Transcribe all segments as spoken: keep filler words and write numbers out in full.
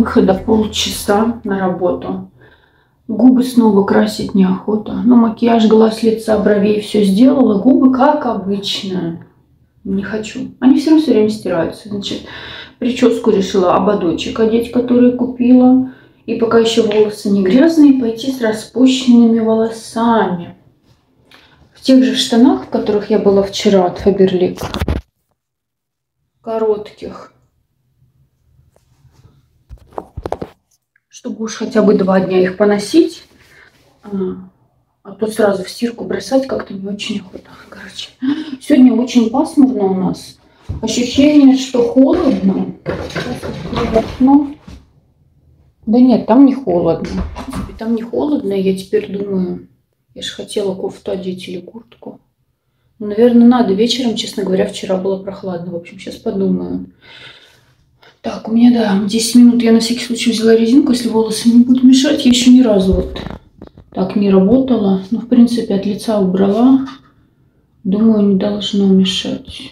выхода полчаса на работу. Губы снова красить неохота. Ну, макияж, глаз, лица, бровей все сделала. Губы как обычно. Не хочу. Они все равно все время стираются. Значит, прическу решила ободочек одеть, который купила. И пока еще волосы не грязные, пойти с распущенными волосами. В тех же штанах, в которых я была вчера от Faberlic. Коротких. Чтобы уж хотя бы два дня их поносить. А, а то сразу в стирку бросать как-то не очень охота. Короче, сегодня очень пасмурно у нас. Ощущение, что холодно. Ну, да нет, там не холодно. Там не холодно. Я теперь думаю, я же хотела кофту одеть или куртку. Ну, наверное, надо. Вечером, честно говоря, вчера было прохладно. В общем, сейчас подумаю. Так, у меня, да, десять минут. Я на всякий случай взяла резинку, если волосы не будут мешать. Я еще ни разу вот так не работала. Ну, в принципе, от лица убрала. Думаю, не должно мешать.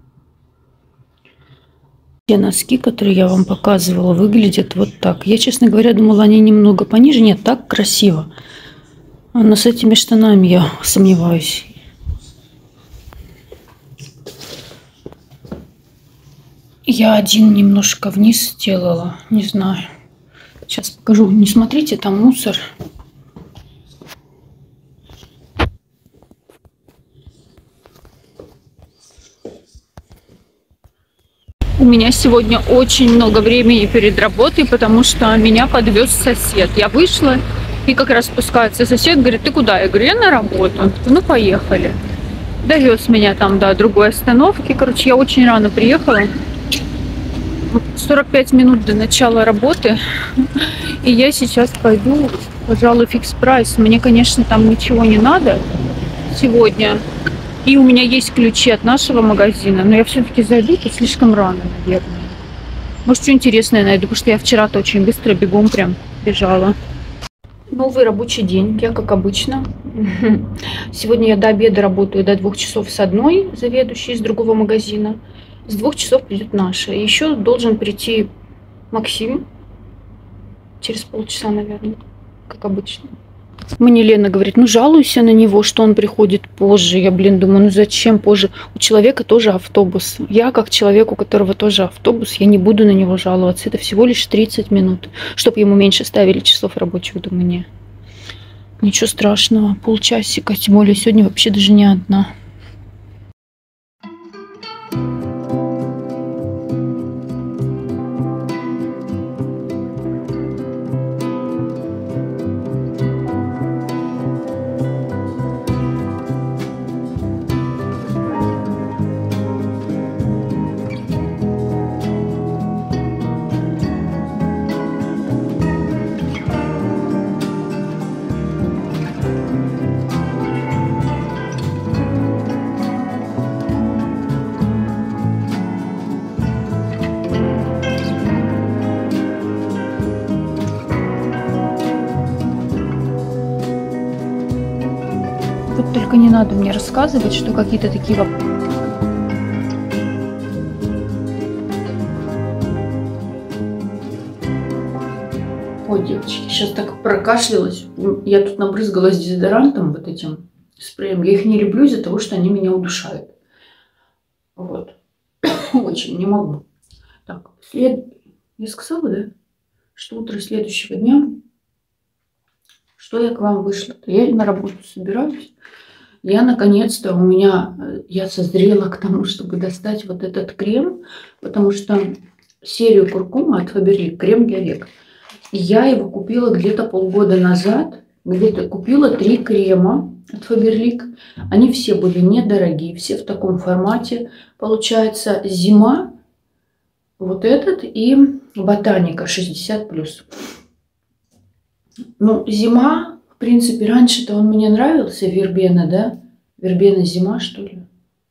Те носки, которые я вам показывала, выглядят вот так. Я, честно говоря, думала, они немного пониже. Нет, так красиво. Но с этими штанами я сомневаюсь. Я один немножко вниз сделала. Не знаю. Сейчас покажу. Не смотрите, там мусор. У меня сегодня очень много времени перед работой, потому что меня подвез сосед. Я вышла, и как раз спускается сосед, говорит: ты куда? Я говорю: я на работу. Ну, поехали. Довез меня там до другой остановки. Короче, я очень рано приехала. сорок пять минут до начала работы. И я сейчас пойду, пожалуй, фикс прайс. Мне, конечно, там ничего не надо сегодня. И у меня есть ключи от нашего магазина. Но я все-таки зайду, это слишком рано, наверное. Может, что интересное найду, потому что я вчера-то очень быстро бегом прям бежала. Новый рабочий день, я как обычно. Сегодня я до обеда работаю до двух часов с одной заведующей из другого магазина. С двух часов придет наша. Еще должен прийти Максим. Через полчаса, наверное, как обычно. Мне Лена говорит: ну жалуйся на него, что он приходит позже. Я, блин, думаю, ну зачем позже? У человека тоже автобус. Я, как человек, у которого тоже автобус, я не буду на него жаловаться. Это всего лишь тридцать минут. Чтобы ему меньше ставили часов рабочих, думаю, не. Ничего страшного, полчасика. Тем более сегодня вообще даже не одна. Только не надо мне рассказывать, что какие-то такие вопросы. Ой, девочки, сейчас так прокашлялась. Я тут набрызгалась дезодорантом, вот этим спреем. Я их не люблю из-за того, что они меня удушают. Вот. Очень не могу. Так, след... я сказала, да? Что утро следующего дня. Что я к вам вышла? Я на работу собираюсь. Я наконец-то, у меня, я созрела к тому, чтобы достать вот этот крем, потому что серию куркума от Faberlic, крем для век. Я его купила где-то полгода назад, где-то купила три крема от Faberlic. Они все были недорогие, все в таком формате. Получается, зима, вот этот и ботаника шестьдесят плюс. Ну, зима, в принципе, раньше-то он мне нравился, вербена, да? Вербена зима, что ли?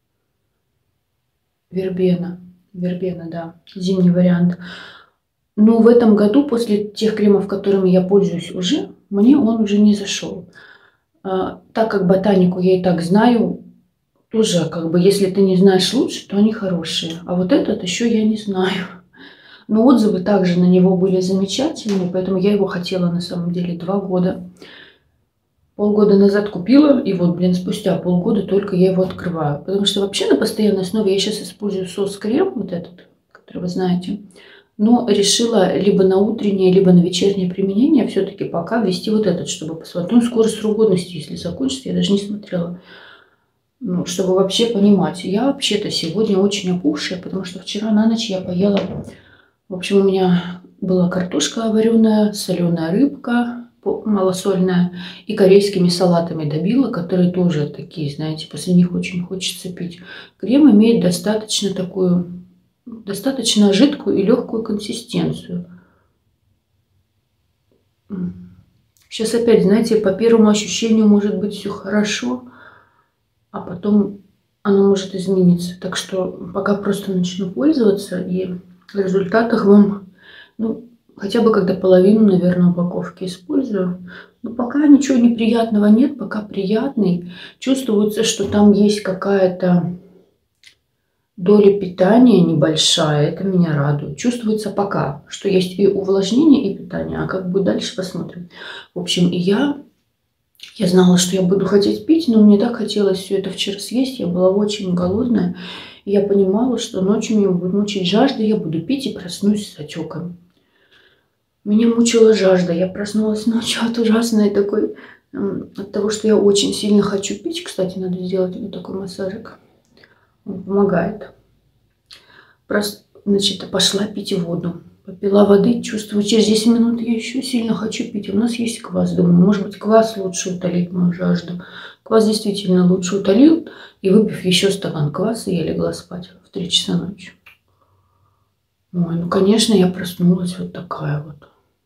Вербена. Вербена, да. Зимний вариант. Но в этом году, после тех кремов, которыми я пользуюсь уже, мне он уже не зашел. А, так как ботанику я и так знаю, тоже, как бы, если ты не знаешь лучше, то они хорошие. А вот этот еще я не знаю. Но отзывы также на него были замечательные, поэтому я его хотела на самом деле два года. Полгода назад купила, и вот, блин, спустя полгода только я его открываю. Потому что вообще на постоянной основе я сейчас использую сос-крем, вот этот, который вы знаете. Но решила либо на утреннее, либо на вечернее применение все-таки пока ввести вот этот, чтобы посмотреть. Ну, скорость срок годности, если закончится, я даже не смотрела. Ну, чтобы вообще понимать. Я вообще-то сегодня очень опухшая, потому что вчера на ночь я поела. В общем, у меня была картошка вареная, соленая рыбка малосольная и корейскими салатами добила, которые тоже такие, знаете, после них очень хочется пить. Крем имеет достаточно такую, достаточно жидкую и легкую консистенцию. Сейчас опять, знаете, по первому ощущению может быть все хорошо, а потом оно может измениться. Так что пока просто начну пользоваться, и в результатах вам, ну, хотя бы когда половину, наверное, упаковки использую. Но пока ничего неприятного нет, пока приятный. Чувствуется, что там есть какая-то доля питания небольшая. Это меня радует. Чувствуется пока, что есть и увлажнение, и питание. А как будет дальше, посмотрим. В общем, и я... Я знала, что я буду хотеть пить, но мне так хотелось все это вчера съесть. Я была очень голодная. И я понимала, что ночью меня будет мучить жажда, я буду пить и проснусь с отеками. Меня мучила жажда. Я проснулась ночью от ужасной такой, от того, что я очень сильно хочу пить. Кстати, надо сделать вот такой массажик. Он помогает. Просто, значит, пошла пить воду. Попила воды, чувствую, через десять минут я еще сильно хочу пить. У нас есть квас. Думаю, может быть, квас лучше утолит мою жажду. Квас действительно лучше утолил. И выпив еще стакан кваса, я легла спать в три часа ночи. Ой, ну, конечно, я проснулась вот такая вот.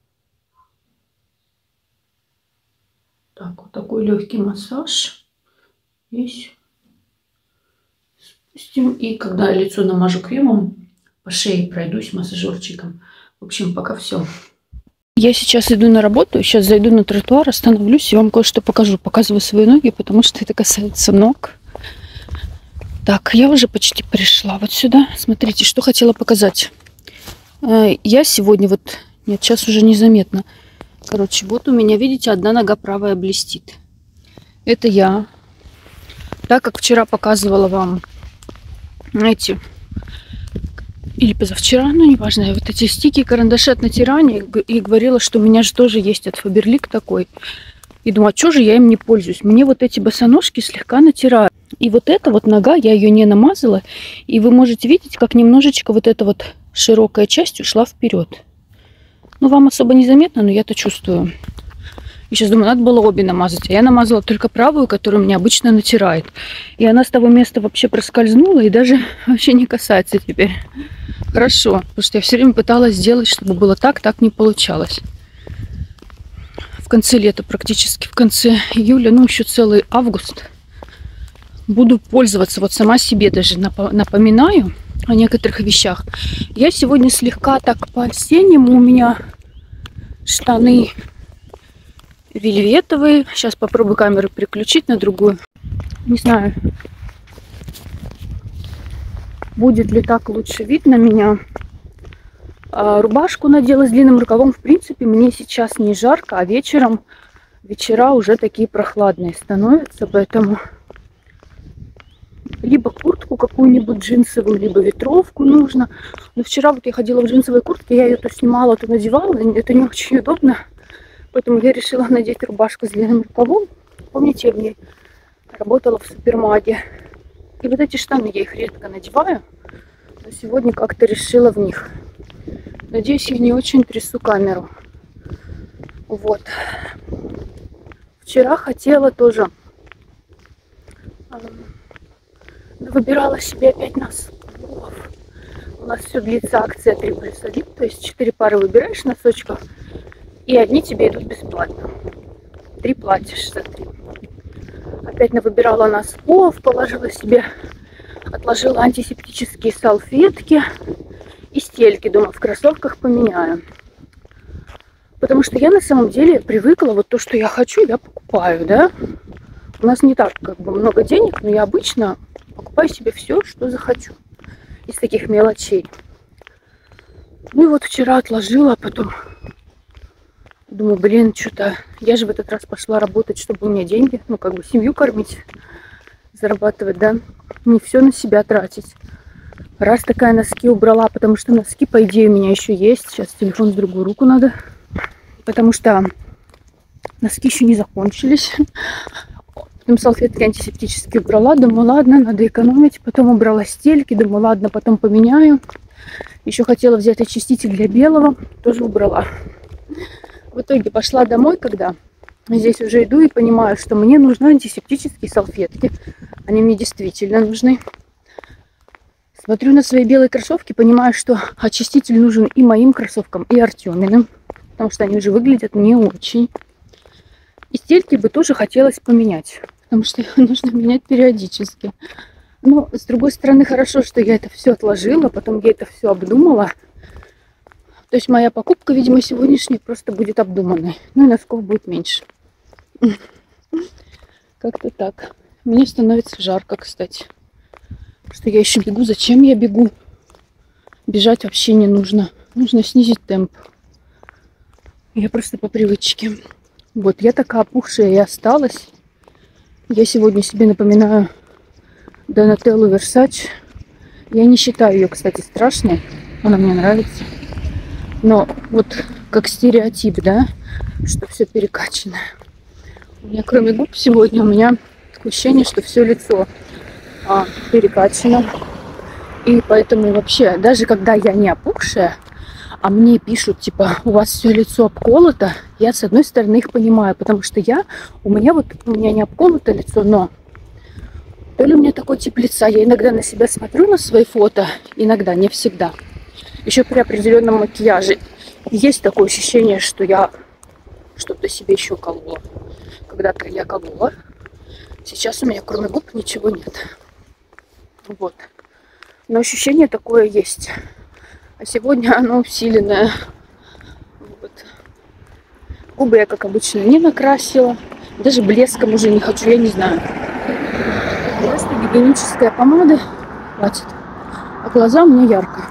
Так, вот такой легкий массаж. Здесь спустим. И когда лицо намажу кремом, по шее пройдусь массажерчиком. В общем, пока все. Я сейчас иду на работу, сейчас зайду на тротуар, остановлюсь и вам кое-что покажу. Показываю свои ноги, потому что это касается ног. Так, я уже почти пришла вот сюда. Смотрите, что хотела показать. Я сегодня вот... Нет, сейчас уже незаметно. Короче, вот у меня, видите, одна нога правая блестит. Это я. Так как вчера показывала вам эти... Или позавчера, ну неважно, вот эти стики, карандаши от натирания. И говорила, что у меня же тоже есть от Faberlic такой. И думаю, а что же я им не пользуюсь? Мне вот эти босоножки слегка натирают. И вот эта вот нога, я ее не намазала. И вы можете видеть, как немножечко вот эта вот широкая часть ушла вперед. Ну, вам особо незаметно, но я-то чувствую. И сейчас думаю, надо было обе намазать. А я намазала только правую, которую меня обычно натирает. И она с того места вообще проскользнула и даже вообще не касается теперь. Хорошо, потому что я все время пыталась сделать, чтобы было так, так не получалось. В конце лета, практически в конце июля, ну еще целый август, буду пользоваться. Вот сама себе даже напоминаю о некоторых вещах. Я сегодня слегка так по-осеннему, у меня штаны вельветовые. Сейчас попробую камеру переключить на другую. Не знаю, будет ли так лучше видно меня. А, рубашку надела с длинным рукавом. В принципе, мне сейчас не жарко, а вечером, вечера уже такие прохладные становятся, поэтому либо куртку какую-нибудь джинсовую, либо ветровку нужно. Но вчера вот я ходила в джинсовой куртке, я ее то снимала, то надевала, это не очень удобно. Поэтому я решила надеть рубашку с длинным рукавом. Помните, я в ней работала в супермаге. И вот эти штаны, я их редко надеваю. Но сегодня как-то решила в них. Надеюсь, я не очень трясу камеру. Вот. Вчера хотела тоже... Выбирала себе опять носков. У нас все длится акция три плюс один. То есть четыре пары выбираешь носочков. И одни тебе идут бесплатно. Три платишь за три. Опять навыбирала носков, положила себе, отложила антисептические салфетки и стельки. Думаю, в кроссовках поменяю. Потому что я на самом деле привыкла, вот то, что я хочу, я покупаю, да. У нас не так как бы много денег, но я обычно покупаю себе все, что захочу. Из таких мелочей. Ну и вот вчера отложила, а потом думаю, блин, что-то я же в этот раз пошла работать, чтобы у меня деньги, ну как бы семью кормить, зарабатывать, да, не все на себя тратить. Раз такая носки убрала, потому что носки, по идее, у меня еще есть. Сейчас телефон в другую руку надо, потому что носки еще не закончились. Потом салфетки антисептические убрала, думаю, ладно, надо экономить. Потом убрала стельки, думаю, ладно, потом поменяю. Еще хотела взять очиститель для белого, тоже убрала. В итоге пошла домой, когда здесь уже иду и понимаю, что мне нужны антисептические салфетки. Они мне действительно нужны. Смотрю на свои белые кроссовки, понимаю, что очиститель нужен и моим кроссовкам, и Артеминым, потому что они уже выглядят не очень. И стельки бы тоже хотелось поменять, потому что их нужно менять периодически. Но, с другой стороны, хорошо, что я это все отложила, потом я это все обдумала. То есть моя покупка, видимо, сегодняшняя просто будет обдуманной. Ну и носков будет меньше. Как-то так. Мне становится жарко, кстати. Что я еще бегу. Зачем я бегу? Бежать вообще не нужно. Нужно снизить темп. Я просто по привычке. Вот, я такая опухшая и осталась. Я сегодня себе напоминаю Донателлу Версач. Я не считаю ее, кстати, страшной. Она мне нравится. Но вот как стереотип, да, что все перекачано. У меня кроме губ сегодня у меня такое ощущение, что все лицо а, перекачано. И поэтому вообще, даже когда я не опухшая, а мне пишут, типа, у вас все лицо обколото, я с одной стороны их понимаю, потому что я, у меня вот, у меня не обколото лицо, но то ли у меня такой тип лица, я иногда на себя смотрю, на свои фото, иногда, не всегда. Еще при определенном макияже есть такое ощущение, что я что-то себе еще колола. Когда-то я колола. Сейчас у меня кроме губ ничего нет. Вот. Но ощущение такое есть. А сегодня оно усиленное. Вот. Губы я, как обычно, не накрасила. Даже блеском уже не хочу, я не знаю. Просто гигиеническая помада хватит. А глаза у меня ярко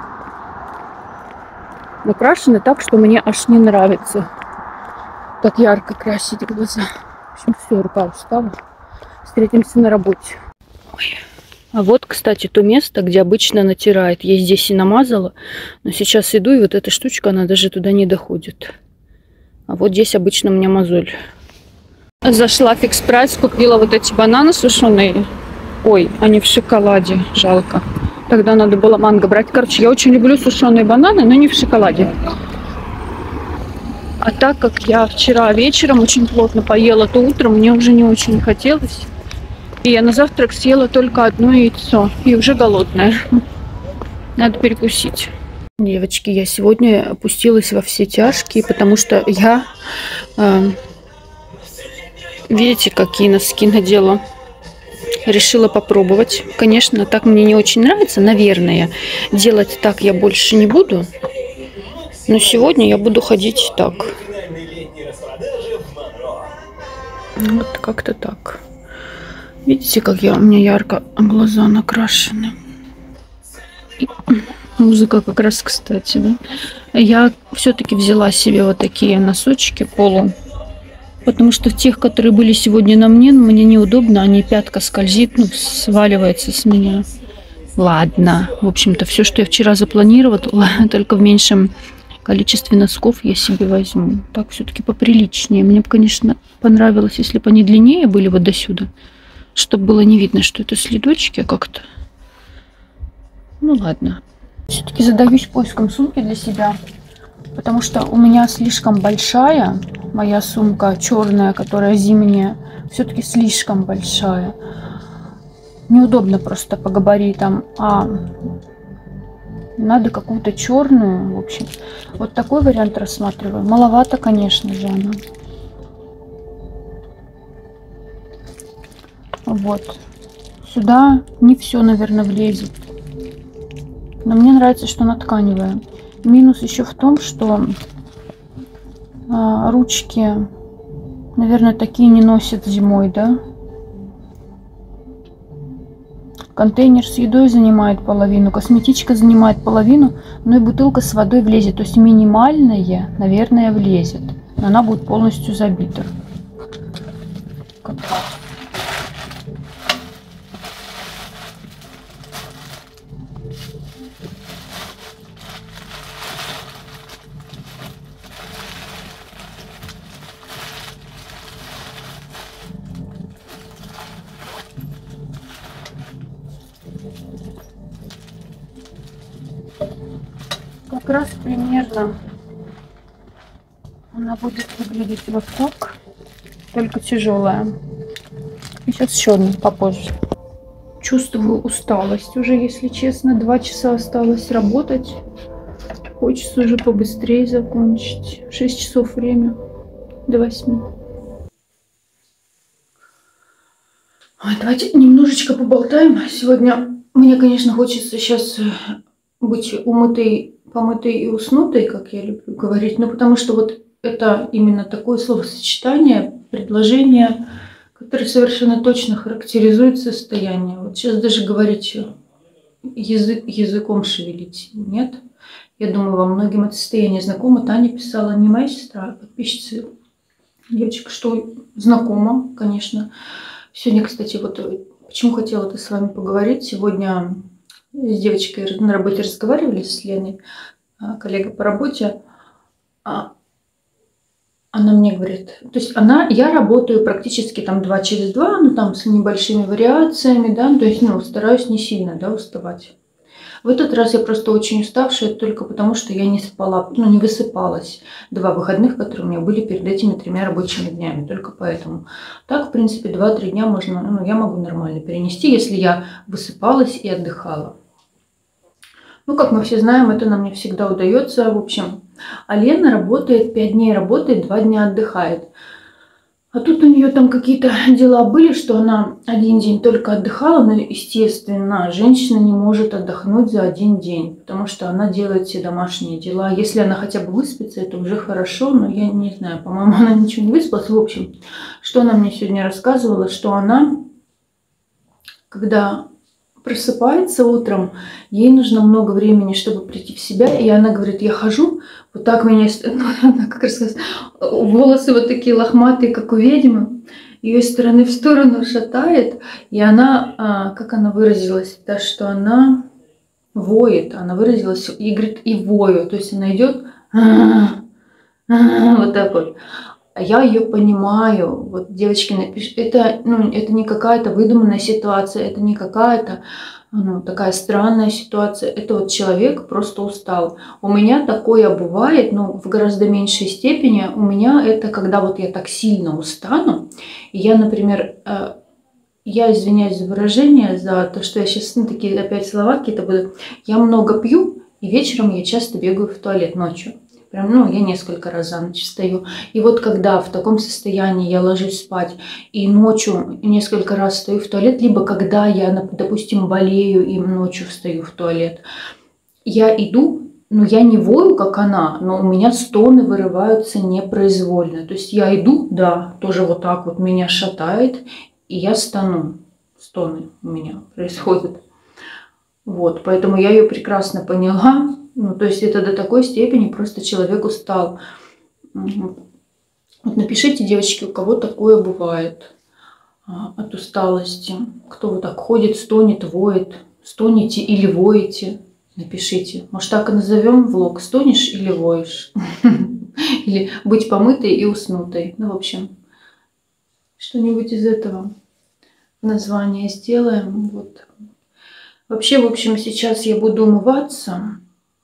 накрашены так, что мне аж не нравится так ярко красить глаза. В общем, все, рука устала. Встретимся на работе. Ой. А вот, кстати, то место, где обычно натирает. Я здесь и намазала, но сейчас иду, и вот эта штучка, она даже туда не доходит. А вот здесь обычно у меня мозоль. Зашла в Фикс Прайс, купила вот эти бананы сушеные. Ой, они в шоколаде, жалко. Тогда надо было манго брать. Короче, я очень люблю сушеные бананы, но не в шоколаде. А так как я вчера вечером очень плотно поела, то утром мне уже не очень хотелось. И я на завтрак съела только одно яйцо. И уже голодная. Надо перекусить. Девочки, я сегодня опустилась во все тяжкие, потому что я... Э, видите, какие носки надела. Решила попробовать. Конечно, так мне не очень нравится, наверное. Делать так я больше не буду. Но сегодня я буду ходить так. Вот как-то так. Видите, как я, у меня ярко глаза накрашены. И музыка как раз, кстати, да. Я все-таки взяла себе вот такие носочки полу. Потому что тех, которые были сегодня на мне, мне неудобно, они пятка скользит, ну, сваливается с меня. Ладно, в общем-то, все, что я вчера запланировала, только в меньшем количестве носков я себе возьму. Так все-таки поприличнее. Мне бы, конечно, понравилось, если бы они длиннее были вот до сюда, чтобы было не видно, что это следочки как-то. Ну, ладно. Все-таки задаюсь поиском сумки для себя. Потому что у меня слишком большая, моя сумка черная, которая зимняя, все-таки слишком большая. Неудобно просто по габаритам, а надо какую-то черную, в общем. Вот такой вариант рассматриваю. Маловато, конечно же, она. Вот. Сюда не все, наверное, влезет. Но мне нравится, что она тканевая. Минус еще в том, что а, ручки, наверное, такие не носят зимой, да? Контейнер с едой занимает половину, косметичка занимает половину, но и бутылка с водой влезет. То есть минимальная, наверное, влезет. Но она будет полностью забита. Как раз примерно она будет выглядеть вот так, только тяжелая. И сейчас еще одну попозже. Чувствую усталость уже, если честно. Два часа осталось работать. Хочется уже побыстрее закончить. Шесть часов время до восьми. Ой, давайте немножечко поболтаем. Сегодня мне, конечно, хочется сейчас быть умытой, помытой и уснутой, как я люблю говорить. Ну, потому что вот это именно такое словосочетание, предложение, которое совершенно точно характеризует состояние. Вот сейчас даже говорить язык, языком шевелить нет. Я думаю, во многим это состояние знакомо. Таня писала, не моя сестра, а подписчица, девочка, что знакома, конечно. Сегодня, кстати, вот почему хотела это с вами поговорить. Сегодня с девочкой на работе разговаривали, с Леной, коллега по работе. Она мне говорит, то есть она, я работаю практически там два через два, ну там с небольшими вариациями, да, то есть, ну, стараюсь не сильно, да, уставать. В этот раз я просто очень уставшая только потому, что я не спала, ну, не высыпалась. Два выходных, которые у меня были перед этими тремя рабочими днями, только поэтому. Так, в принципе, два-три дня можно, ну, я могу нормально перенести, если я высыпалась и отдыхала. Ну, как мы все знаем, это нам не всегда удается, в общем. А Лена работает, пять дней работает, два дня отдыхает. А тут у нее там какие-то дела были, что она один день только отдыхала, но, естественно, женщина не может отдохнуть за один день, потому что она делает все домашние дела. Если она хотя бы выспится, это уже хорошо, но я не знаю, по-моему, она ничего не выспалась. В общем, что она мне сегодня рассказывала, что она, когда просыпается утром, ей нужно много времени, чтобы прийти в себя, и она говорит, я хожу, вот так меня, ну, она как раз волосы вот такие лохматые, как у ведьмы, ее из стороны в сторону шатает, и она, как она выразилась, да, что она воет, она выразилась, и говорит, и вою, то есть она идет вот так вот. А я ее понимаю. Вот, девочки, напишите, это, ну, это не какая-то выдуманная ситуация, это не какая-то, ну, такая странная ситуация. Это вот человек просто устал. У меня такое бывает, но в гораздо меньшей степени. У меня это, когда вот я так сильно устану, и я, например, я извиняюсь за выражение, за то, что я сейчас, ну, такие опять слова какие-то буду. Я много пью, и вечером я часто бегаю в туалет ночью. Прям, ну, я несколько раз за ночь встаю. И вот когда в таком состоянии я ложусь спать и ночью несколько раз встаю в туалет, либо когда я, допустим, болею и ночью встаю в туалет, я иду, ну, я не вою, как она, но у меня стоны вырываются непроизвольно. То есть я иду, да, тоже вот так вот меня шатает, и я стону. Стоны у меня происходят. Вот, поэтому я ее прекрасно поняла. Ну, то есть это до такой степени просто человек устал. Вот напишите, девочки, у кого такое бывает а, от усталости. Кто вот так ходит, стонет, воет. Стонете или воете. Напишите. Может, так и назовем влог. Стонешь или воешь. Или быть помытой и уснутой. Ну, в общем, что-нибудь из этого названия сделаем. Вот. Вообще, в общем, сейчас я буду умываться.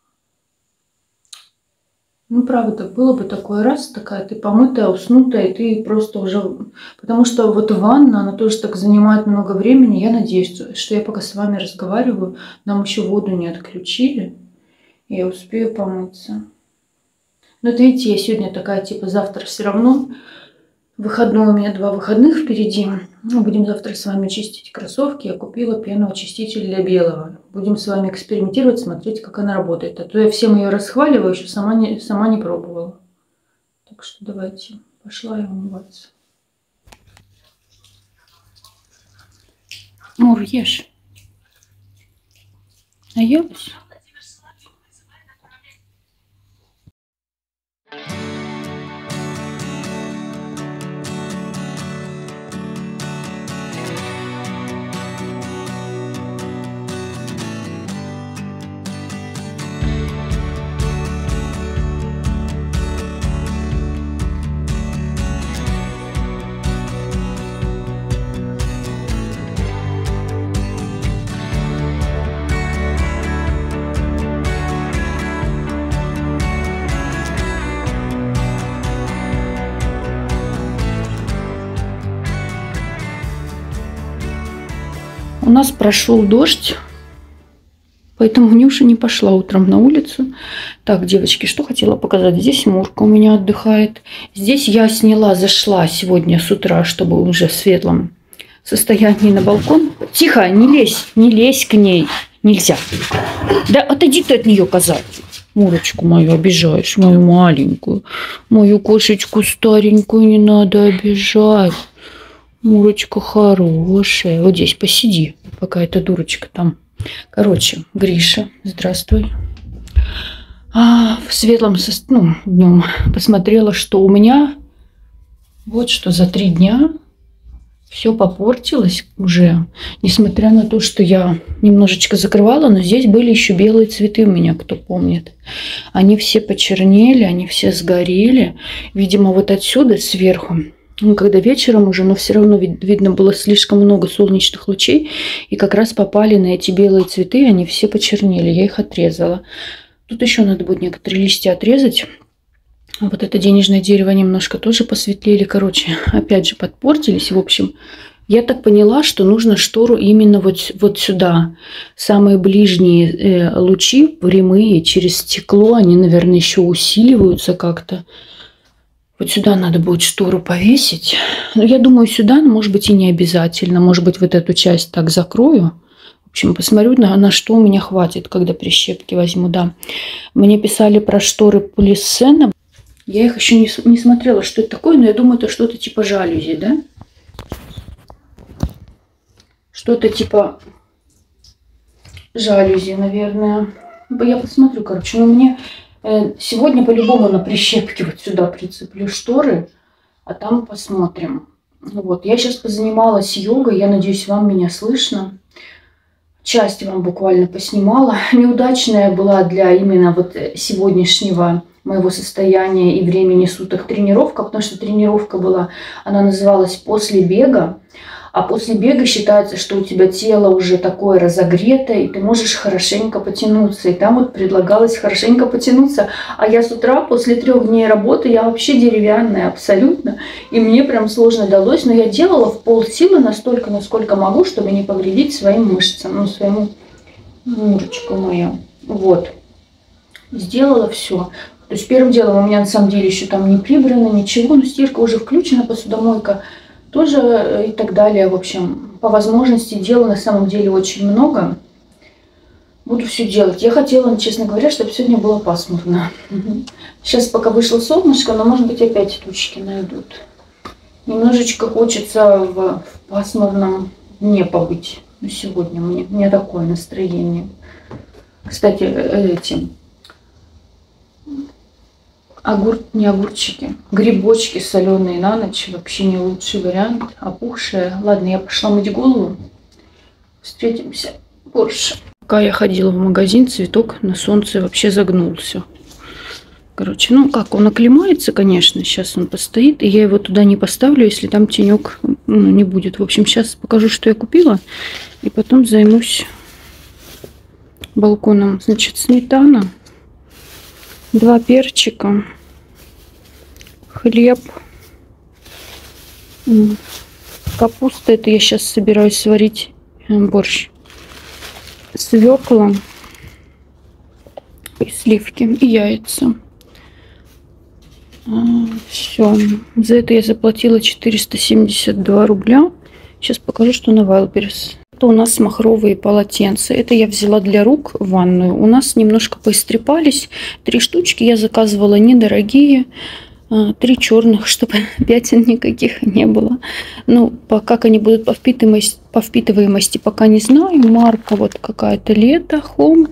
Ну, правда, было бы такой раз, такая ты помытая, уснутая, и ты просто уже... Потому что вот ванна, она тоже так занимает много времени. Я надеюсь, что я пока с вами разговариваю, нам еще воду не отключили, и я успею помыться. Но это, видите, я сегодня такая, типа, завтра все равно... Выходной, у меня два выходных впереди. Мы будем завтра с вами чистить кроссовки. Я купила пеноочиститель для белого. Будем с вами экспериментировать, смотреть, как она работает. А то я всем ее расхваливаю, еще сама не, сама не пробовала. Так что давайте. Пошла я умываться. Мур, ешь. Наелась? У нас прошел дождь, поэтому Нюша не пошла утром на улицу. Так, девочки, что хотела показать. Здесь Мурка у меня отдыхает. Здесь я сняла, зашла сегодня с утра, чтобы уже в светлом состоянии на балкон. Тихо, не лезь, не лезь к ней. Нельзя. Да отойди ты от нее, коза. Мурочку мою обижаешь, мою маленькую. Мою кошечку старенькую не надо обижать. Мурочка хорошая. Вот здесь посиди, пока эта дурочка там. Короче, Гриша, здравствуй. А, в светлом ну, днем посмотрела, что у меня вот что за три дня все попортилось уже. Несмотря на то, что я немножечко закрывала, но здесь были еще белые цветы у меня, кто помнит. Они все почернели, они все сгорели. Видимо, вот отсюда сверху. Ну, когда вечером уже, но все равно вид видно было слишком много солнечных лучей, и как раз попали на эти белые цветы, они все почернели, я их отрезала. Тут еще надо будет некоторые листья отрезать. Вот это денежное дерево немножко тоже посветлели, короче, опять же подпортились. В общем, я так поняла, что нужно штору именно вот, вот сюда. Самые ближние э, лучи, прямые, через стекло, они, наверное, еще усиливаются как-то. Вот сюда надо будет штору повесить. Но я думаю, сюда, но, может быть, и не обязательно. Может быть, вот эту часть так закрою. В общем, посмотрю, на, на что у меня хватит, когда прищепки возьму. Да. Мне писали про шторы полисена. Я их еще не, не смотрела, что это такое, но я думаю, это что-то типа жалюзи, да? Что-то типа жалюзи, наверное. Я посмотрю, короче. Но мне... Сегодня по-любому на прищепке вот сюда прицеплю шторы, а там посмотрим. Вот, я сейчас позанималась йогой, я надеюсь, вам меня слышно. Часть вам буквально поснимала. Неудачная была для именно вот сегодняшнего моего состояния и времени суток тренировка, потому что тренировка была, она называлась «После бега». А после бега считается, что у тебя тело уже такое разогретое, и ты можешь хорошенько потянуться. И там вот предлагалось хорошенько потянуться. А я с утра после трех дней работы, я вообще деревянная абсолютно. И мне прям сложно далось. Но я делала в полсилы настолько, насколько могу, чтобы не повредить своим мышцам. Ну, своему Мурочку мою. Вот. Сделала все. То есть первым делом у меня на самом деле еще там не прибрано, ничего. Но стирка уже включена, посудомойка тоже и так далее. В общем, по возможности дела на самом деле очень много. Буду все делать. Я хотела, честно говоря, чтобы сегодня было пасмурно. Сейчас пока вышло солнышко, но может быть опять тучки найдут. Немножечко хочется в, в пасмурном дне побыть. Но сегодня у меня, у меня такое настроение. Кстати, эти огур, не огурчики, грибочки соленые на ночь вообще не лучший вариант. Опухшие. Ладно, я пошла мыть голову. Встретимся позже. Пока я ходила в магазин, цветок на солнце вообще загнулся. Короче, ну как, он оклемается, конечно. Сейчас он постоит, и я его туда не поставлю, если там тенек ну, не будет. В общем, сейчас покажу, что я купила, и потом займусь балконом. Значит, сметана, два перчика, хлеб, капуста. Это я сейчас собираюсь сварить борщ. Свекла и сливки, и яйца. Все. За это я заплатила четыреста семьдесят два рубля. Сейчас покажу, что на Wildberries. Это у нас махровые полотенца. Это я взяла для рук в ванную. У нас немножко поистрепались. Три штучки я заказывала недорогие. три черных, чтобы пятен никаких не было. Ну, как они будут по впитываемости, по впитываемости пока не знаю. Марка вот какая-то Лето, Home.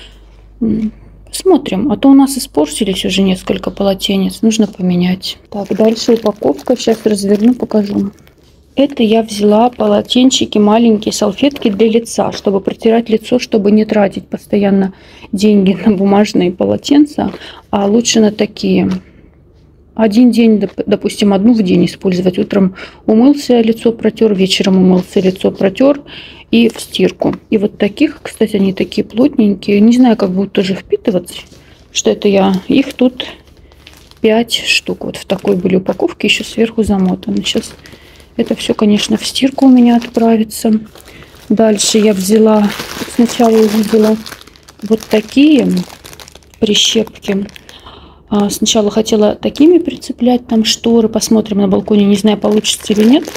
Смотрим, а то у нас испортились уже несколько полотенец, нужно поменять. Так, дальше упаковка, сейчас разверну, покажу. Это я взяла полотенчики, маленькие салфетки для лица, чтобы протирать лицо, чтобы не тратить постоянно деньги на бумажные полотенца, а лучше на такие. Один день, допустим, одну в день использовать. Утром умылся, лицо протер, вечером умылся, лицо протер и в стирку. И вот таких, кстати, они такие плотненькие. Не знаю, как будут тоже впитываться, что это я. Их тут пять штук. Вот в такой были упаковке, еще сверху замотано. Сейчас это все, конечно, в стирку у меня отправится. Дальше я взяла, сначала увидела вот такие прищепки. Сначала хотела такими прицеплять там шторы. Посмотрим на балконе. Не знаю, получится или нет.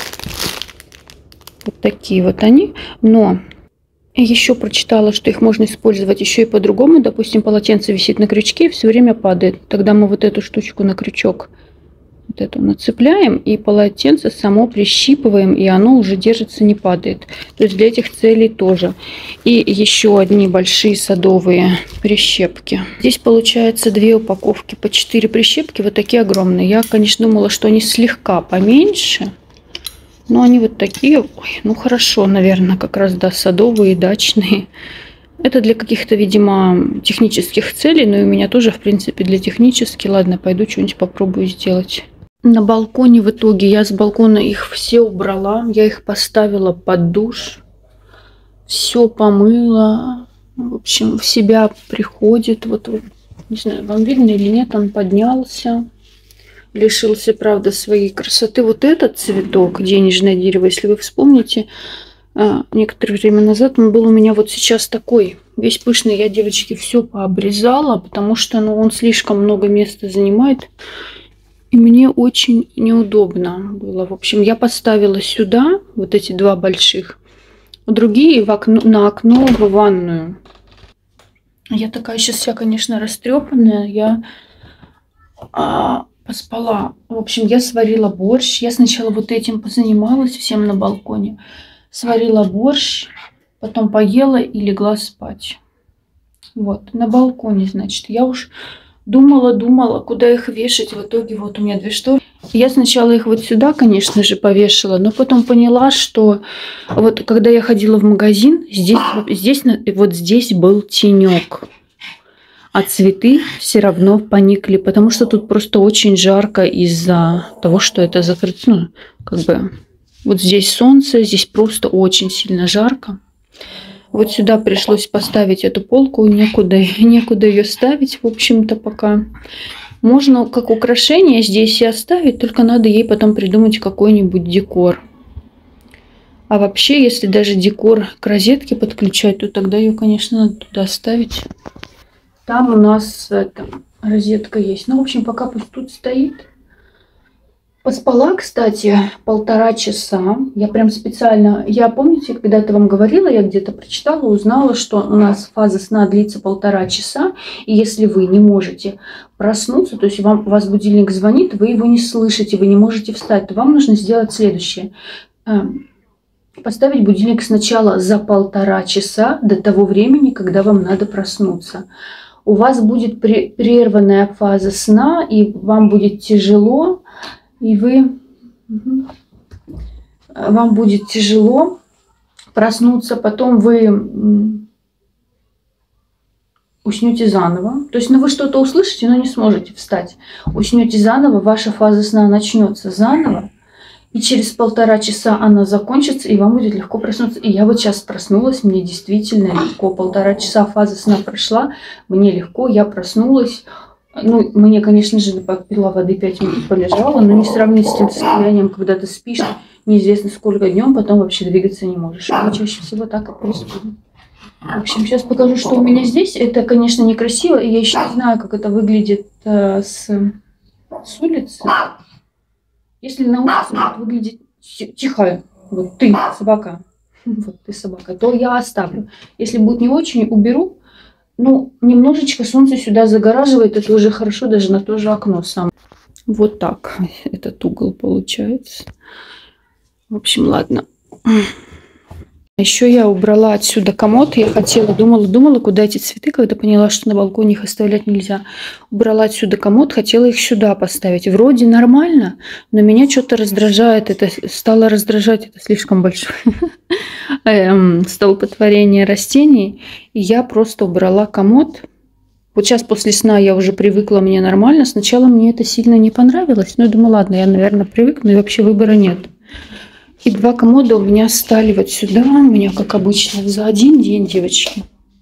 Вот такие вот они. Но еще прочитала, что их можно использовать еще и по-другому. Допустим, полотенце висит на крючке и все время падает. Тогда мы вот эту штучку на крючок вот эту нацепляем, и полотенце само прищипываем, и оно уже держится, не падает. То есть для этих целей тоже. И еще одни большие садовые прищепки. Здесь получается две упаковки по четыре прищепки, вот такие огромные. Я, конечно, думала, что они слегка поменьше, но они вот такие. Ой, ну хорошо, наверное, как раз, да, садовые, дачные. Это для каких-то, видимо, технических целей, но и у меня тоже, в принципе, для технических. Ладно, пойду что-нибудь попробую сделать. На балконе в итоге я с балкона их все убрала. Я их поставила под душ. Все помыла. В общем, в себя приходит. Вот, не знаю, вам видно или нет, он поднялся. Лишился, правда, своей красоты. Вот этот цветок, денежное дерево, если вы вспомните, некоторое время назад он был у меня вот сейчас такой. Весь пышный. Я, девочки, все пообрезала, потому что, ну, он слишком много места занимает. И мне очень неудобно было. В общем, я поставила сюда вот эти два больших, другие в окно, на окно в ванную. Я такая сейчас вся, конечно, растрепанная. Я а, поспала. В общем, я сварила борщ. Я сначала вот этим позанималась всем на балконе. Сварила борщ, потом поела и легла спать. Вот, на балконе, значит. Я уж думала, думала, куда их вешать. В итоге вот у меня две шторы. Я сначала их вот сюда, конечно же, повешала, но потом поняла, что вот когда я ходила в магазин, здесь, здесь вот здесь был тенек. А цветы все равно поникли, потому что тут просто очень жарко из-за того, что это закрыто. Ну, как бы вот здесь солнце, здесь просто очень сильно жарко. Вот сюда пришлось поставить эту полку, некуда, некуда ее ставить, в общем-то, пока. Можно как украшение здесь и оставить, только надо ей потом придумать какой-нибудь декор. А вообще, если даже декор к розетке подключать, то тогда ее, конечно, надо туда ставить. Там у нас это, розетка есть. Ну, в общем, пока пусть тут стоит. Поспала, кстати, полтора часа. Я прям специально... Я, помните, когда-то вам говорила, я где-то прочитала, узнала, что у нас фаза сна длится полтора часа. И если вы не можете проснуться, то есть вам, у вас будильник звонит, вы его не слышите, вы не можете встать, то вам нужно сделать следующее. Поставить будильник сначала за полтора часа до того времени, когда вам надо проснуться. У вас будет прерванная фаза сна, и вам будет тяжело... И вы, вам будет тяжело проснуться, потом вы уснете заново. То есть, ну, вы что-то услышите, но не сможете встать. Уснете заново, ваша фаза сна начнется заново, и через полтора часа она закончится, и вам будет легко проснуться. И я вот сейчас проснулась, мне действительно легко. Полтора часа фаза сна прошла, мне легко, я проснулась. Ну, мне, конечно же, попила воды, пять минут полежала, но не сравнить с тем состоянием, когда ты спишь неизвестно сколько днем, потом вообще двигаться не можешь. И чаще всего так и происходит. В общем, сейчас покажу, что у меня здесь. Это, конечно, некрасиво, и я еще не знаю, как это выглядит э, с, с улицы. Если на улице будет выглядеть тихо, вот ты, собака, вот ты, собака, то я оставлю. Если будет не очень, уберу. Ну, немножечко солнце сюда загораживает, это уже хорошо, даже на то же окно сам. Вот так этот угол получается. В общем, ладно. Еще я убрала отсюда комод. Я хотела, думала, думала, куда эти цветы, когда поняла, что на балконе их оставлять нельзя. Убрала отсюда комод, хотела их сюда поставить. Вроде нормально, но меня что-то раздражает. Это стало раздражать, это слишком большое столпотворение растений. И я просто убрала комод. Вот сейчас после сна я уже привыкла, мне нормально. Сначала мне это сильно не понравилось. Но я думаю, ладно, я, наверное, привыкну, и вообще выбора нет. И два комода у меня стали вот сюда. У меня, как обычно, за один день, девочки.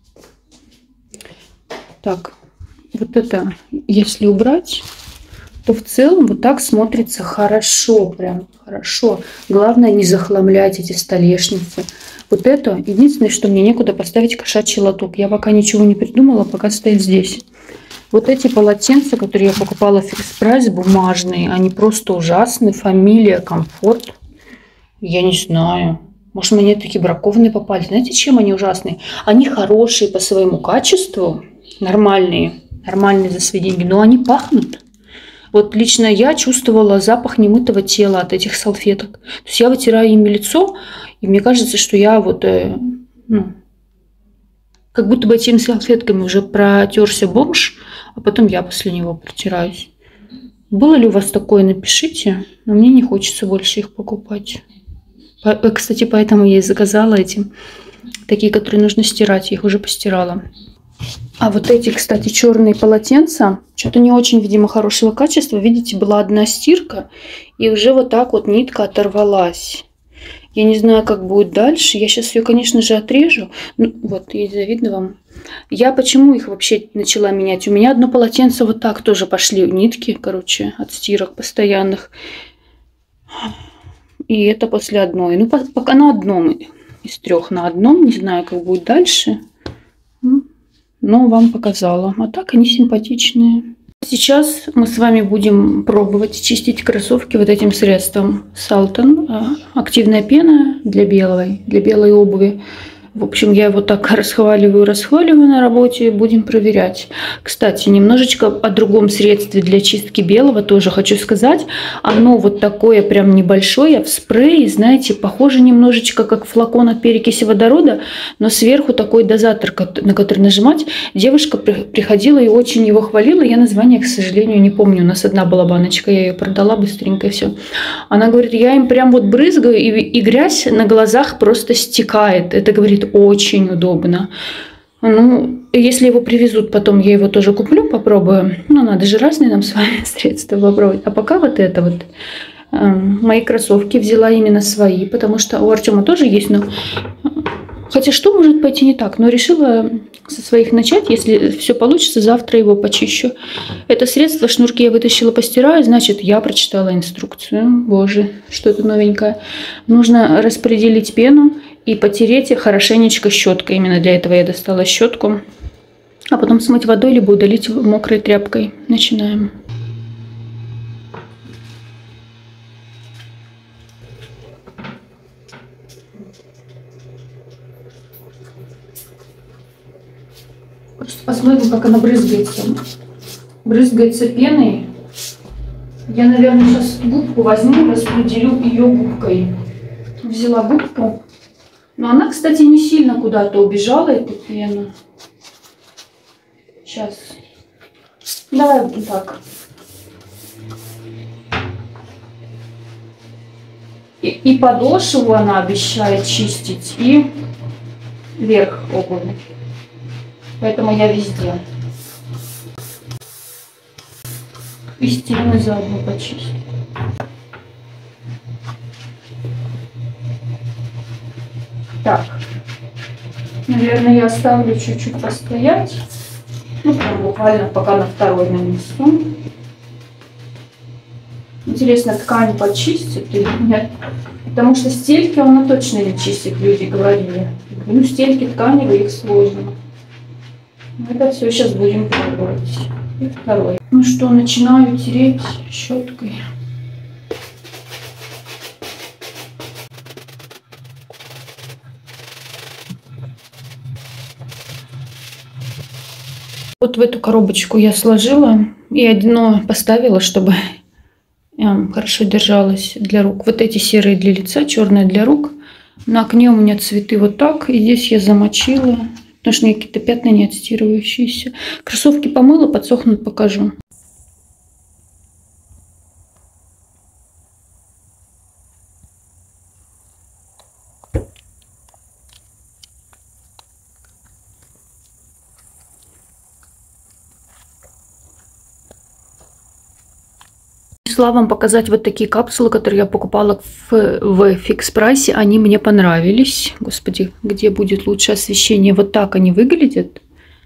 Так, вот это, если убрать, то в целом вот так смотрится хорошо. Прям хорошо. Главное не захламлять эти столешницы. Вот это единственное, что мне некуда поставить кошачий лоток. Я пока ничего не придумала, пока стоит здесь. Вот эти полотенца, которые я покупала в Fix Price, бумажные, они просто ужасные. Фамилия, комфорт. Я не знаю. Может, мне такие бракованные попались. Знаете, чем они ужасные? Они хорошие по своему качеству, нормальные, нормальные за свои деньги, но они пахнут. Вот лично я чувствовала запах немытого тела от этих салфеток. То есть я вытираю ими лицо, и мне кажется, что я вот, э, ну, как будто бы этими салфетками уже протерся бомж, а потом я после него протираюсь. Было ли у вас такое, напишите, но мне не хочется больше их покупать. Кстати, поэтому я и заказала эти, такие, которые нужно стирать, я их уже постирала. А вот эти, кстати, черные полотенца, что-то не очень, видимо, хорошего качества. Видите, была одна стирка, и уже вот так вот нитка оторвалась. Я не знаю, как будет дальше. Я сейчас ее, конечно же, отрежу. Ну, вот, видно вам. Я почему их вообще начала менять? У меня одно полотенце вот так тоже пошли нитки, короче, от стирок постоянных. И это после одной. Ну, пока на одном из трех, на одном. Не знаю, как будет дальше. Но вам показала. А так они симпатичные. Сейчас мы с вами будем пробовать чистить кроссовки вот этим средством. Салтон. Активная пена для белой, для белой обуви. В общем, я его так расхваливаю, расхваливаю на работе. Будем проверять. Кстати, немножечко о другом средстве для чистки белого тоже хочу сказать. Оно вот такое прям небольшое, в спрее, знаете, похоже немножечко как флакон от перекиси водорода, но сверху такой дозатор, на который нажимать. Девушка приходила и очень его хвалила. Я название, к сожалению, не помню. У нас одна была баночка, я ее продала быстренько и все. Она говорит, я им прям вот брызгаю, и, и грязь на глазах просто стекает. Это, говорит, очень удобно. Ну, если его привезут, потом я его тоже куплю, попробую. Ну, надо же разные нам с вами средства попробовать. А пока вот это вот. Э, мои кроссовки взяла именно свои, потому что у Артема тоже есть, но... Хотя что может пойти не так? Но решила со своих начать. Если все получится, завтра его почищу. Это средство, шнурки я вытащила, постираю. Значит, я прочитала инструкцию. Боже, что это новенькое. Нужно распределить пену и потереть хорошенечко щеткой. Именно для этого я достала щетку. А потом смыть водой, либо удалить мокрой тряпкой. Начинаем. Просто посмотрим, как она брызгается. Брызгается пеной. Я, наверное, сейчас губку возьму, распределю ее губкой. Взяла губку. Но она, кстати, не сильно куда-то убежала, эта пена. Сейчас. Давай вот так. И, и подошву она обещает чистить, и верх обуви. Поэтому я везде. И стены заодно почистить. Так. Наверное, я оставлю чуть-чуть постоять. Ну, прям буквально пока на второй нанесу. Интересно, ткань почистит или нет? Потому что стельки она точно не чистит, люди говорили. Ну, стельки тканевые, их сложно. Это все сейчас будем пробовать. И второй. Ну что, начинаю тереть щеткой. Вот в эту коробочку я сложила и одно поставила, чтобы Эм, Хорошо держалась для рук. Вот эти серые для лица, черные для рук. На окне у меня цветы вот так. И здесь я замочила, потому что у меня какие-то пятна не отстирывающиеся. Кроссовки помыла, подсохнут, покажу. Пришла вам показать вот такие капсулы, которые я покупала в, в фикс прайсе. Они мне понравились. Господи, где будет лучшее освещение? Вот так они выглядят.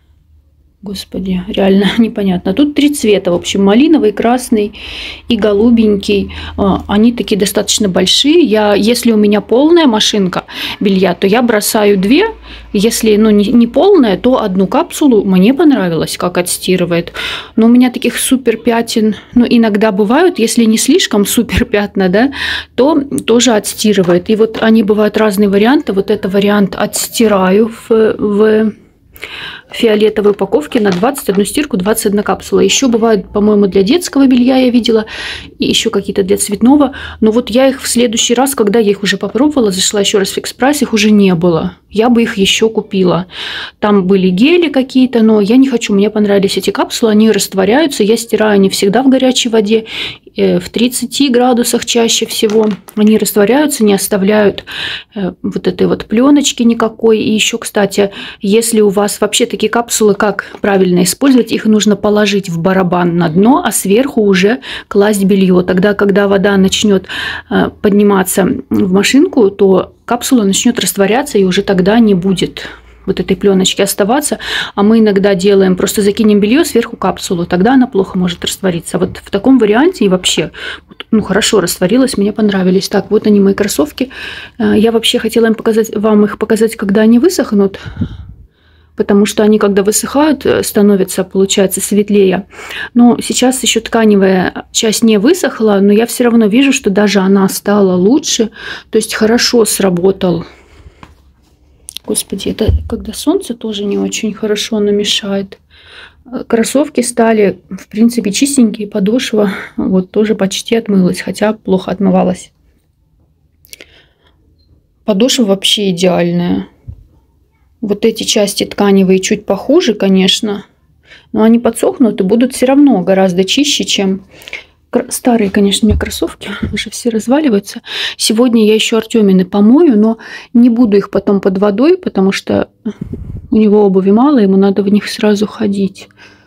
Господи, реально непонятно. Тут три цвета, в общем, малиновый, красный и голубенький. Они такие достаточно большие. Я, если у меня полная машинка белья, то я бросаю две. Если ну, не, не полная, то одну капсулу. Мне понравилось, как отстирывает. Но у меня таких супер пятен, ну, иногда бывают, если не слишком супер пятна, да, то тоже отстирывает. И вот они бывают разные варианты. Вот это вариант отстираю в... в фиолетовой упаковке на двадцать одну стирку, двадцать одна капсула. Еще бывают, по-моему, для детского белья я видела, и еще какие-то для цветного. Но вот я их в следующий раз, когда я их уже попробовала, зашла еще раз в фикс прайс, их уже не было. Я бы их еще купила. Там были гели какие-то, но я не хочу. Мне понравились эти капсулы, они растворяются. Я стираю не всегда в горячей воде, в тридцати градусах чаще всего. Они растворяются, не оставляют вот этой вот пленочки никакой. И еще, кстати, если у вас вообще такие капсулы, как правильно использовать, их нужно положить в барабан на дно, а сверху уже класть белье. Тогда, когда вода начнет подниматься в машинку, то капсула начнет растворяться, и уже тогда не будет вот этой пленочки оставаться. А мы иногда делаем, просто закинем белье сверху капсулу, тогда она плохо может раствориться. Вот в таком варианте и вообще, ну, хорошо растворилась, мне понравились. Так, вот они, мои кроссовки. Я вообще хотела им показать, вам их показать, когда они высохнут, потому что они, когда высыхают, становятся, получается, светлее. Но сейчас еще тканевая часть не высохла, но я все равно вижу, что даже она стала лучше. То есть хорошо сработал. Господи, это когда солнце тоже не очень хорошо, оно мешает. Кроссовки стали, в принципе, чистенькие, подошва вот тоже почти отмылась, хотя плохо отмывалась. Подошва вообще идеальная. Вот эти части тканевые чуть похуже, конечно, но они подсохнут и будут все равно гораздо чище, чем старые, конечно, у меня кроссовки, уже все разваливаются. Сегодня я еще Артемины помою, но не буду их потом под водой, потому что у него обуви мало, ему надо в них сразу ходить.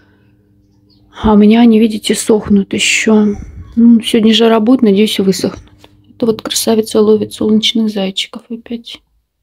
А у меня они, видите, сохнут еще. Ну, сегодня жара будет, надеюсь, высохнут. Это вот красавица ловит солнечных зайчиков опять.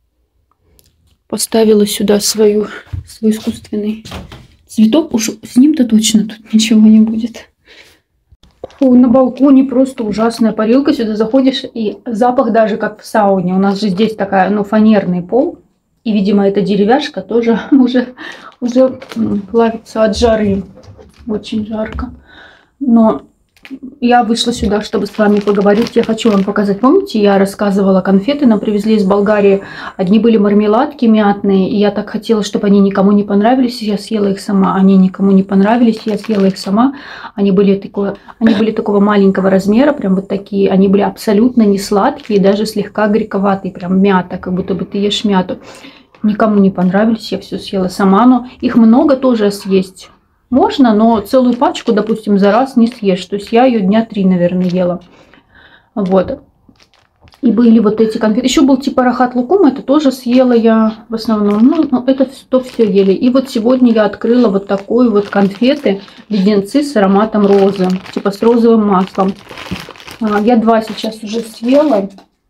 Поставила сюда свою, свой искусственный цветок. Уж с ним-то точно тут ничего не будет. Фу, на балконе просто ужасная парилка. Сюда заходишь, и запах даже как в сауне. У нас же здесь такая, ну, фанерный пол. И, видимо, эта деревяшка тоже уже, уже плавится от жары. Очень жарко. Но я вышла сюда, чтобы с вами поговорить. Я хочу вам показать. Помните, я рассказывала, конфеты нам привезли из Болгарии. Одни были мармеладки мятные. И я так хотела, чтобы они никому не понравились. Я съела их сама. Они никому не понравились. Я съела их сама. Они были, такое, они были такого маленького размера. Прям вот такие. Они были абсолютно не сладкие. Даже слегка горьковатые. Прям мята. Как будто бы ты ешь мяту. Никому не понравились. Я все съела сама. Но их много тоже съесть можно, но целую пачку, допустим, за раз не съешь. То есть я ее дня три, наверное, ела. Вот. И были вот эти конфеты. Еще был типа рахат лукум, это тоже съела я в основном. Ну, ну это то все ели. И вот сегодня я открыла вот такой вот конфеты, леденцы с ароматом розы. Типа с розовым маслом. Я два сейчас уже съела.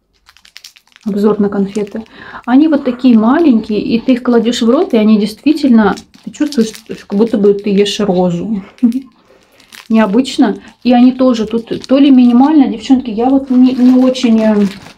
Обзор на конфеты. Они вот такие маленькие, и ты их кладешь в рот, и они действительно, ты чувствуешь, как будто бы ты ешь розу. Необычно. И они тоже тут то ли минимально, девчонки, я вот не, не очень, я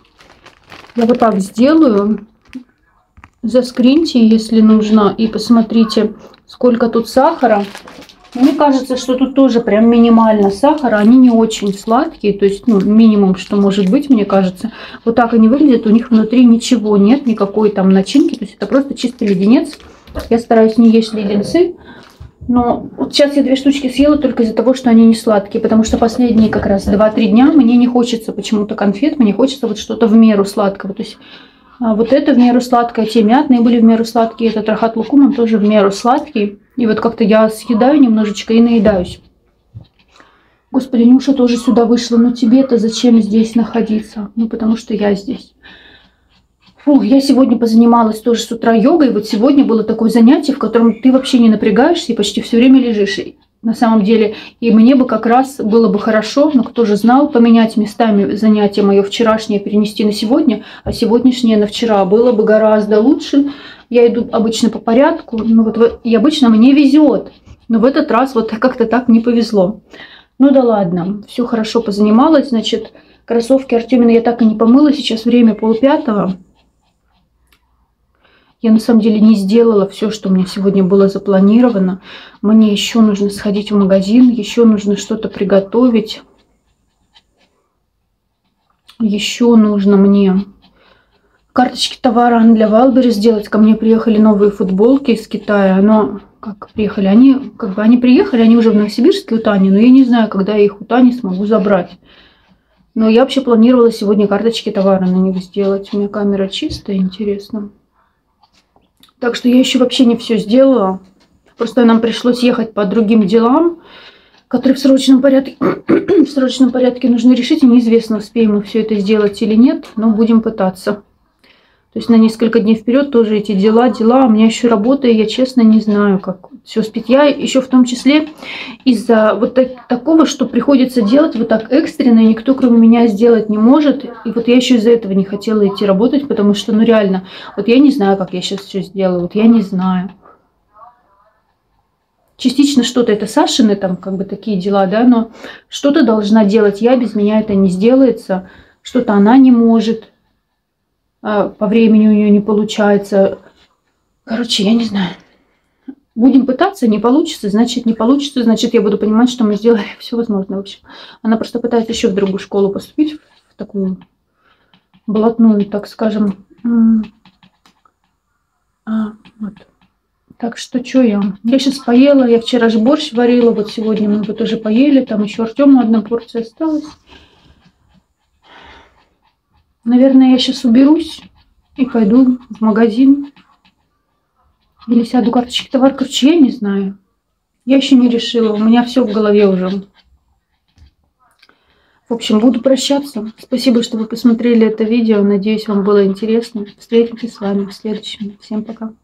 вот так сделаю. Заскриньте, если нужно, и посмотрите, сколько тут сахара. Мне кажется, что тут тоже прям минимально сахара. Они не очень сладкие, то есть ну, минимум, что может быть, мне кажется. Вот так они выглядят, у них внутри ничего нет, никакой там начинки. То есть это просто чистый леденец. Я стараюсь не есть леденцы, но вот Вот сейчас я две штучки съела только из-за того, что они не сладкие, потому что последние как раз два-три дня мне не хочется почему-то конфет, мне хочется вот что-то в меру сладкого. То есть а вот это в меру сладкое, те мятные были в меру сладкие, этот рахат лукум, он тоже в меру сладкий. И вот как-то я съедаю немножечко и наедаюсь. Господи, Нюша тоже сюда вышла, но тебе-то зачем здесь находиться? Ну, потому что я здесь. Фу, я сегодня позанималась тоже с утра йогой. Вот сегодня было такое занятие, в котором ты вообще не напрягаешься и почти все время лежишь. И на самом деле, и мне бы как раз было бы хорошо, но кто же знал, поменять местами занятие мое вчерашнее, перенести на сегодня, а сегодняшнее на вчера. Было бы гораздо лучше. Я иду обычно по порядку, ну вот, и обычно мне везет. Но в этот раз вот как-то так не повезло. Ну да ладно, все хорошо позанималась. Значит, кроссовки Артемина я так и не помыла. Сейчас время полпятого. Я на самом деле не сделала все, что у меня сегодня было запланировано. Мне еще нужно сходить в магазин, еще нужно что-то приготовить. Еще нужно мне карточки товара для Вайлдберри сделать. Ко мне приехали новые футболки из Китая. Но как приехали? Они как бы они приехали, они уже в Новосибирске у Тани, но я не знаю, когда я их у Тани смогу забрать. Но я вообще планировала сегодня карточки товара на них сделать. У меня камера чистая, интересно. Так что я еще вообще не все сделала. Просто нам пришлось ехать по другим делам, которые в срочном порядке, в срочном порядке нужно решить. И неизвестно, успеем мы все это сделать или нет, но будем пытаться. То есть на несколько дней вперед тоже эти дела, дела. У меня еще работа, и я честно не знаю, как все успеть. Я еще в том числе из-за вот так, такого, что приходится делать вот так экстренно, и никто кроме меня сделать не может. И вот я еще из-за этого не хотела идти работать, потому что, ну реально, вот я не знаю, как я сейчас все сделаю, вот я не знаю. Частично что-то это Сашины, там как бы такие дела, да, но что-то должна делать я, без меня это не сделается, что-то она не может. По времени у нее не получается. Короче, я не знаю. Будем пытаться, не получится, значит не получится, значит я буду понимать, что мы сделали все возможное. В общем, она просто пытается еще в другую школу поступить, в такую блатную, так скажем. А, вот. Так что, что я? Я сейчас поела, я вчера же борщ варила, вот сегодня мы его тоже поели, там еще Артему одна порция осталась. Наверное, я сейчас уберусь и пойду в магазин. Или сяду карточки товара. Короче, я не знаю. Я еще не решила. У меня все в голове уже. В общем, буду прощаться. Спасибо, что вы посмотрели это видео. Надеюсь, вам было интересно. Встретимся с вами в следующем. Всем пока.